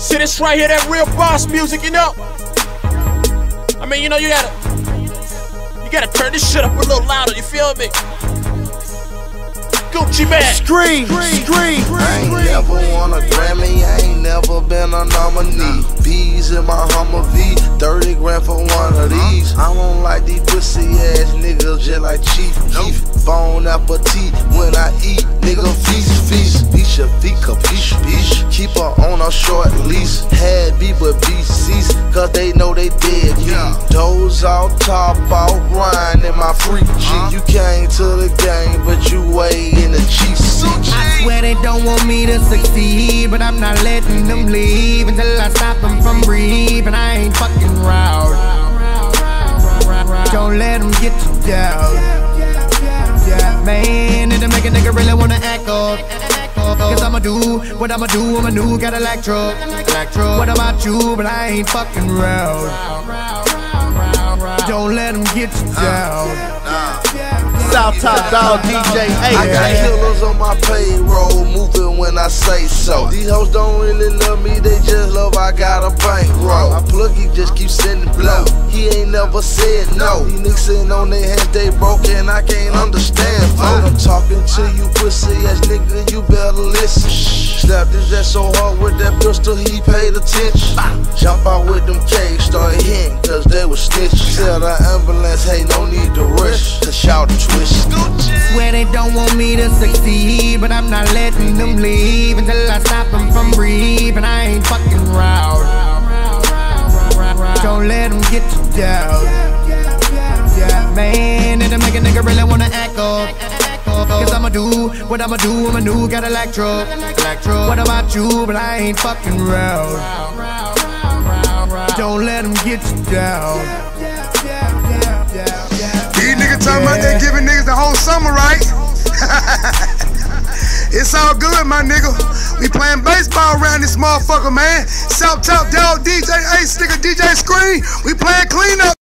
See this right here, that real boss music, you know? I mean, you know, you gotta turn this shit up a little louder, you feel me? Gucci Mane. Scream. I ain't never won a Grammy, I ain't never been a nominee. Bees in my Hummer-V, 30 grand for one of these. I don't like these pussy ass niggas just like Chief Keef. Bon appetit when I eat, nigga feast. Beat your feet, capiche. Keep her on a short leash. Had B but BCs, cause they know they dead meat. Doze out, top out, grind in my freak G. You came to the game, but you weigh in the cheap seat. I swear they don't want me to succeed, but I'm not letting them leave until I stop them from breathing. I ain't fucking around. Don't let them get you down. Yeah, man, it'll make a nigga really wanna act up. Cause I'ma do what I'ma do, I'm a new Cadillac truck. What about you, but I ain't fucking around. Don't let them get you down. South Top Dog DJ I got killers on my payroll, moving when I say so. These hoes don't really love me, they just love I got a bankroll. My pluggy just keeps sending blow, he ain't never said no. These niggas sitting on their hands, they broke and I can't understand. I'm talking to you pussy ass nigga, you better listen. Slapped his ass so hard with that pistol, he paid attention. Jump out with them K's, started hitting cause they was snitching. Tell the ambulance, hey, no need to rush, cause shout and twist. Swear they don't want me to succeed, but I'm not letting them leave until I stop them from breathing. I ain't fucking around. Don't let them get you down. Yeah, man, it'll make a nigga really wanna act up. Cause I'ma do what I'ma do, I'm a new Cadillac truck. What about you, but I ain't fucking around. Don't let them get you down. These niggas talking about they giving niggas the whole summer, right? It's all good, my nigga. We playing baseball around this motherfucker, man. South Top Dog DJ Ace, nigga DJ Scream. We playing clean up.